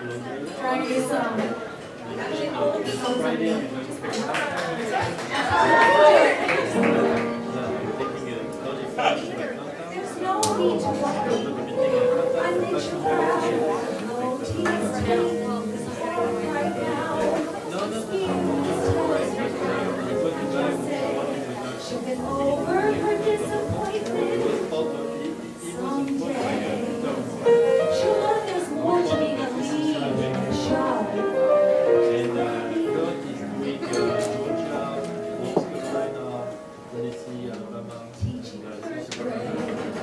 Trying to do some. There's no need to worry. I think you're proud. No tears right now. She'll get over her disappointment someday. She'll learn there's more to being a lead in a show. Teaching her grade.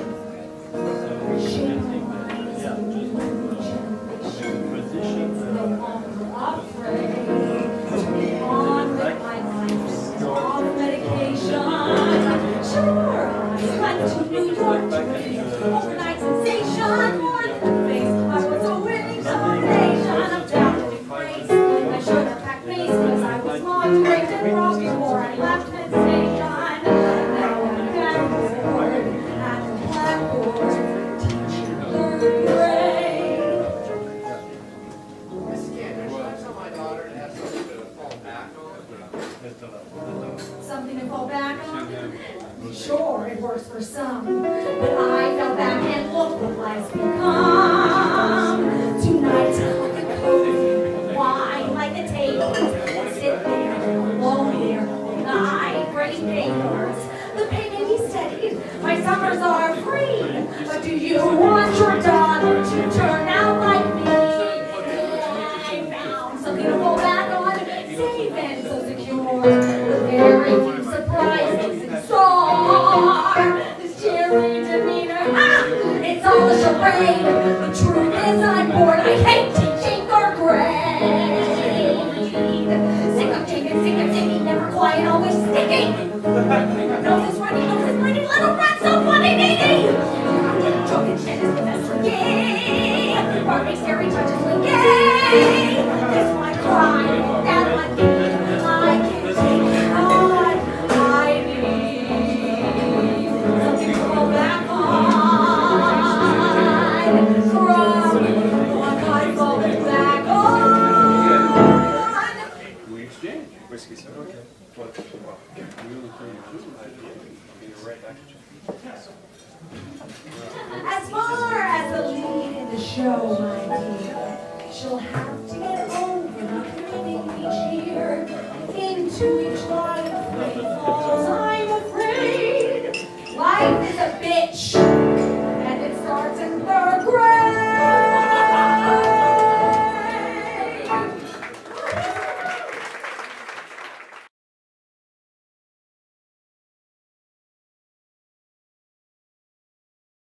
She reminds me generations no longer afraid to be on with my life off medication. Sure, I went to New York to be overnight sensation. On the face, I was a winning combination of doubt and grace. I should have packed mace because I was locked, raped, and wrong before I left mid-station. Now I'm backboard at the blackboard, teaching third grade. Something to fall back on? Sure, it works for some, but I fell back and look what life's become. Tonight, like a cozy wine, like the tables, sit there, alone here, all night, grading papers. The pay may be steady, my summers are free, but do you want your daughter to turn out like me? I found something to fall back on, safe and so secure, with very few surprises in store. This cheery demeanor, it's all a charade. The truth is I'm bored, I hate teaching third grade. Sick of taking, never quiet, always sticking. Nose is running, little rat, so funny, needy. Choking shit is the best for gay. Barbie scary touches with gay. This might cry, that might be. I can't take it on. I need something to fall back on. From what I'm falling back on. We exchange. Whiskey, sir. Okay. As far as the lead in the show, my dear, she'll have to get over not winning each year. Into each line of falls, I'm afraid. Life is a bitch.